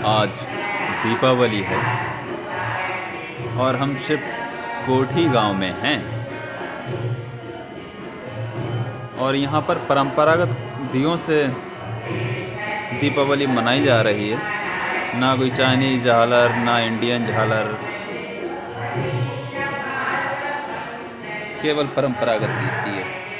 आज दीपावली है और हम सिर्फ कोठी गांव में हैं और यहाँ पर परंपरागत दियों से दीपावली मनाई जा रही है। ना कोई चाइनीज झालर, ना इंडियन झालर, केवल परंपरागत दीप है।